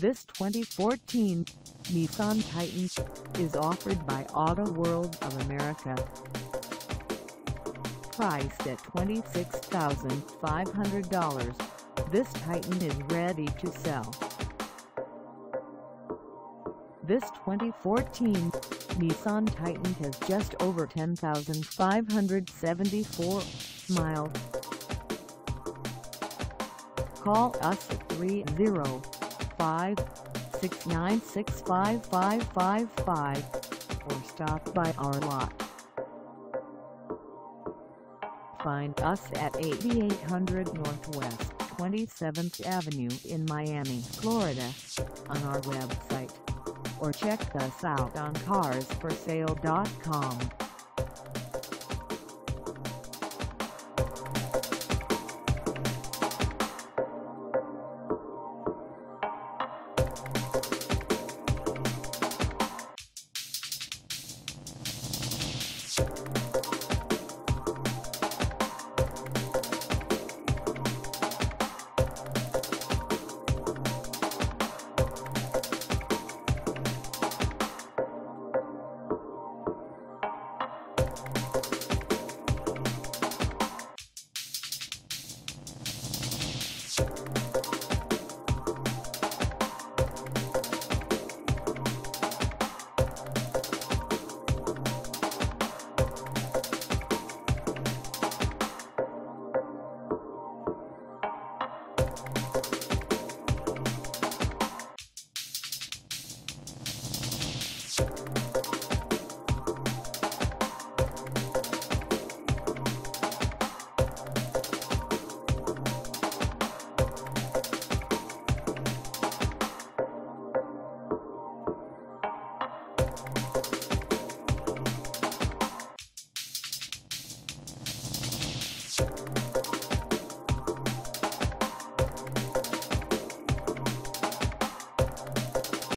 This 2014 Nissan Titan is offered by Auto World of America. Priced at $26,500, this Titan is ready to sell. This 2014 Nissan Titan has just over 10,574 miles. Call us at 305-696-5555 or stop by our lot. Find us at 8800 Northwest 27th Avenue in Miami, Florida, on our website, or check us out on carsforsale.com.